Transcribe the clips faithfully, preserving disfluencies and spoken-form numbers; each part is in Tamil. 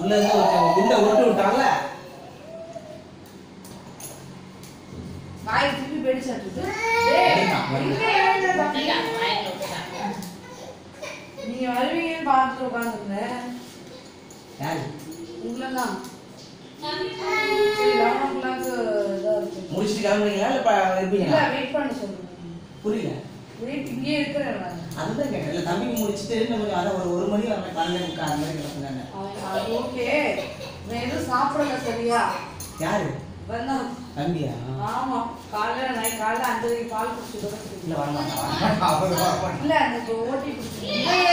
உள்ள இருந்து ஒரு குண்டை உருட்டு விட்டாங்கல்ல வாய் திருப்பி பேடிச்சாட்டு நீங்க வருவீங்கன்னு பார்த்துட்டு உட்காந்துருந்தேன். யாரு உங்களதான் சரி லெவன் ஓ கிளாக் இதாக இருக்கு. முடிச்சுட்டு கிளம்புறீங்களா இல்லை இப்போ இருப்பீங்களா? இல்லை வெயிட் பண்ண சொல்லுங்க. புரியல. வெயிட் இங்கேயே இருக்கிறேன் நான். அதுதான் கேட்டேன். இல்லை தம்பிக்கு முடிச்சுட்டு நம்ம அதான் ஒரு ஒரு மணி வரல பன்னெண்டு முக்கால் அந்த மாதிரி கிளம்புனாங்க. அது ஓகே. நான் எதுவும் சாப்பிடல சரியா? யாரு? வந்தான் தம்பியா? ஆமா காலையில நைட் காலையில அஞ்சரைக்கு பால் குடிச்சுட்டு இல்லை வரமாட்டான். இல்லை அந்த ஓட்டி குடிச்சு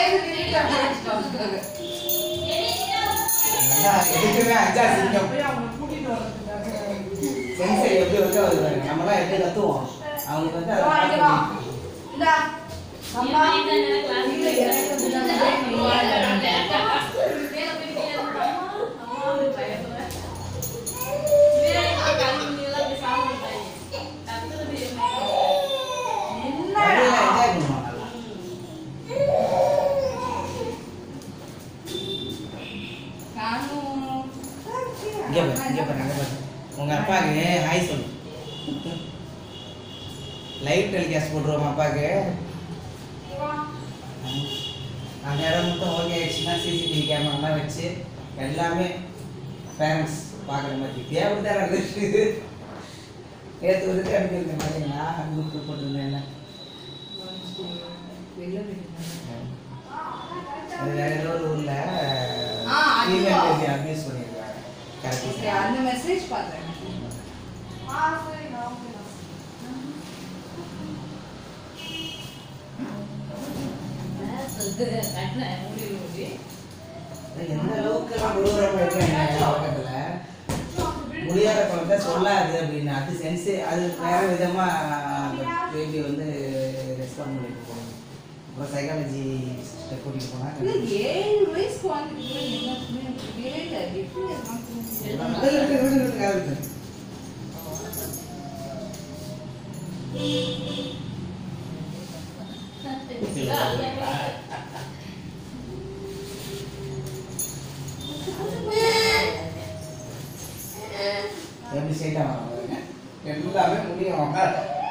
எதுக்குமே அஞ்சா சிங்கம் போய் அவங்க கூட்டிட்டு வர்றதுக்காக சென்சை எப்படி இருக்கோ அது பாருங்க. நம்மளாம் எப்படி கத்துவோம் அவங்களுக்கு வந்து வா, இங்க வா. அதை இந்தா. அம்மா, இல்ல, எனக்கு வந்து நான் break நீ வா. நல்லா enjoy பண்ணுவாங்க நல்லா. இங்க பாரு, இங்க பாரு, இங்க பாரு. உங்க அப்பாக்கு ஹாய் சொல்லு. லைவ் டெலிகாஸ்ட் போட்டுருவோம் அப்பாக்கு. அந்த இடம் மட்டும் ஓகே ஆயிடுச்சுன்னா சிசிடிவி கேமராலாம் வச்சு எல்லாமே பேரண்ட்ஸ் பார்க்குற மாதிரி தேவை தான் நடந்துச்சு. நேற்று வந்துட்டு அனுப்பியிருக்கேன் பார்த்தீங்களா குரூப் போட்டிருந்தேன். அது வேற ஏதோ ஒரு ஊரில் ஃபீமேல் பேபி அப்யூஸ் பண்ணியிருக்காங்க. கரெக்டாக அந்த மெசேஜ் பார்த்தேன். எந்த அளவுக்கு குருவரமாக இருக்காங்க பக்கத்தில் முடியாத குழந்தை சொல்லாது அப்படின்னு அது சென்ஸு அது வேற விதமாக அந்த பேபி வந்து ரெஸ்பாண்ட் பண்ணிட்டு போகணும். அப்புறம் சைக்காலஜி கூட்டிகிட்டு போனால் ஏழு வயசுக்கு வாங்கிட்டு எப்படி ஸ்ட்ரைட்டாக வாங்க எல்லாமே முடியும் வாங்க.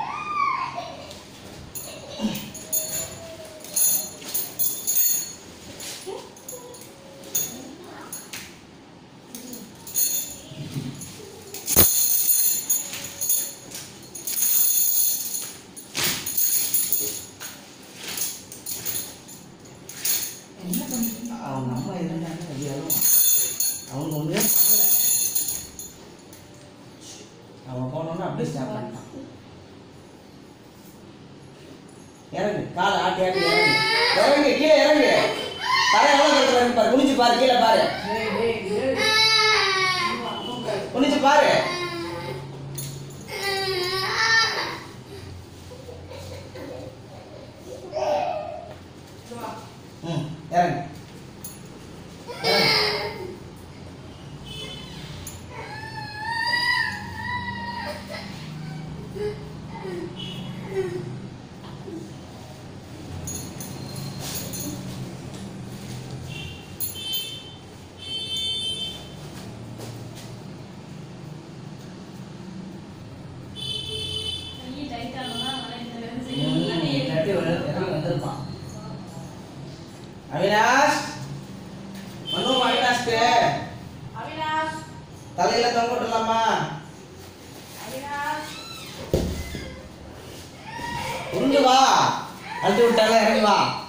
அவங்க அம்மா இருந்தாங்க ஐயாவும் அவங்க ஒன்றுமே பண்ணல. அவன் போனோன்னு அப்படியே ஸ்டாப் பண்ணிட்டான். இறங்கு காலை ஆட்டி ஆட்டி இறங்கு இறங்கு கீழே இறங்கு. தலை எவ்வளோ கட்டுறாங்க பாரு. குனிஞ்சு பாரு கீழே பாரு. குனிஞ்சு பாரு. ம் இறங்கு வந்திருப்பான். அவினாஷ் மனு அவினாஷ்க்கு அவினாஷ் தலையில தொங்க விடலாமா? அவினாஷ் உருண்டு வா. அழுத்தி விட்டால இறங்கி வா.